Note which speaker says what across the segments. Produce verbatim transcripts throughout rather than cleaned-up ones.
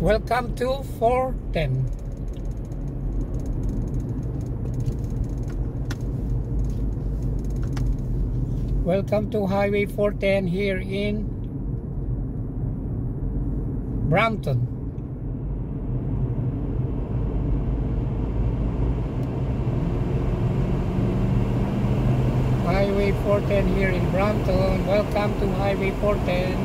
Speaker 1: Welcome to four ten. Welcome to Highway four ten here in Brampton. Highway four ten here in Brampton. Welcome to Highway four ten.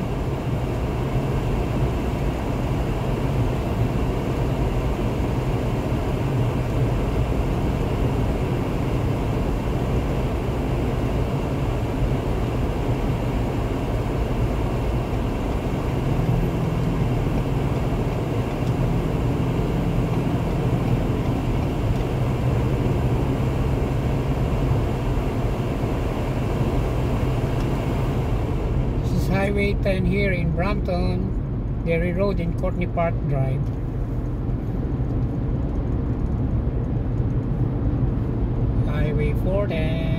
Speaker 1: Highway ten here in Brampton, Derry Road in Courtney Park Drive. Highway four ten.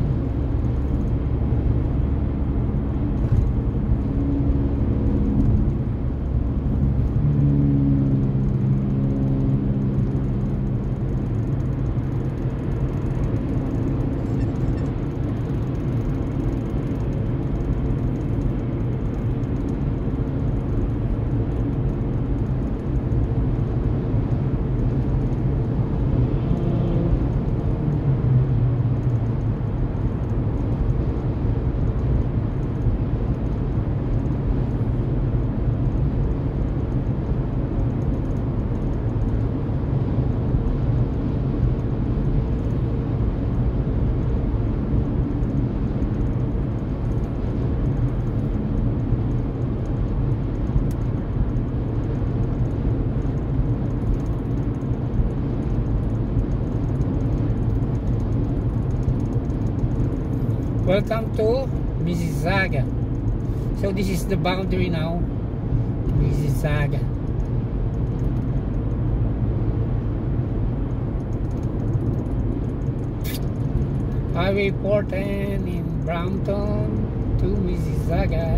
Speaker 1: Welcome to Mississauga. So this is the boundary now. Mississauga. Highway four ten in Brampton to Mississauga.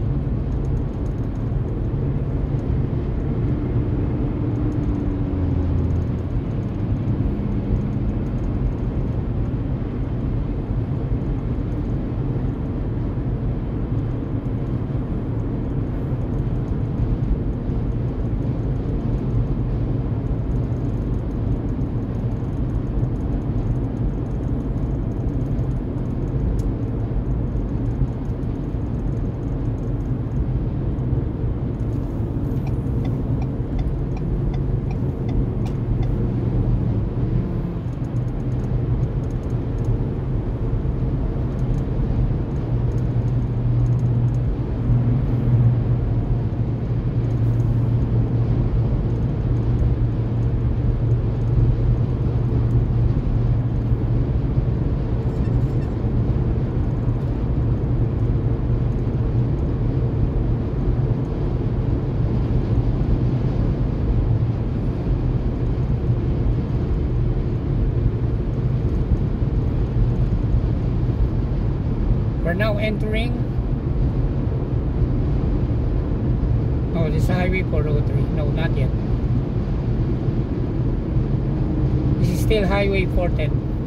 Speaker 1: We're now entering. Oh, this is Highway four oh three. No, not yet. This is still Highway four ten.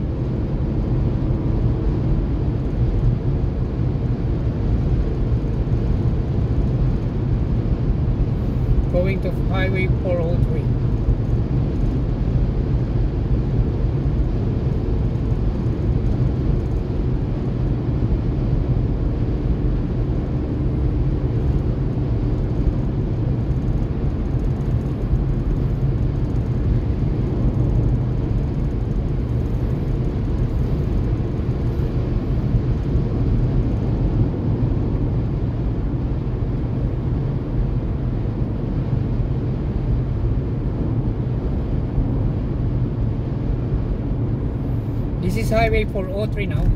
Speaker 1: Going to Highway four oh three. This is Highway four oh three now.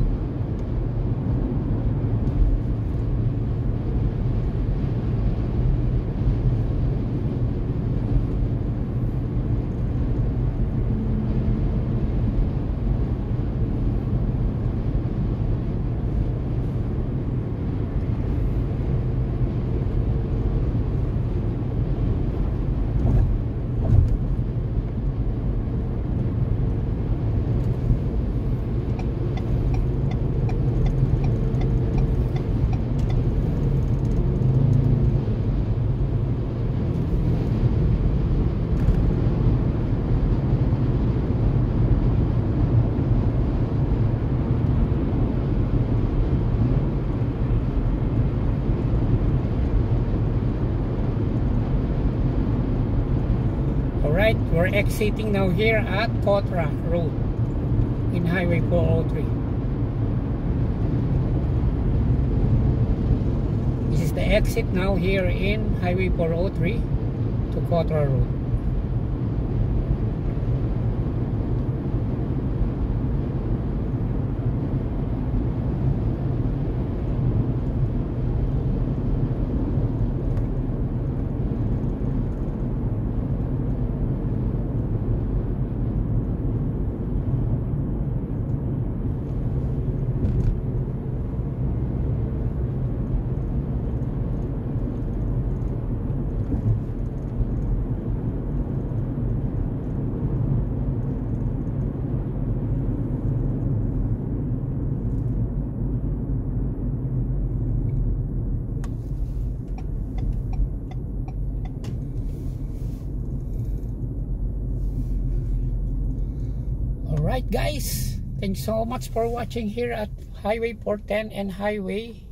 Speaker 1: Alright, we're exiting now here at Cotra Road in Highway four oh three. This is the exit now here in Highway four oh three to Cotra Road. Alright guys, thanks so much for watching here at Highway four ten and Highway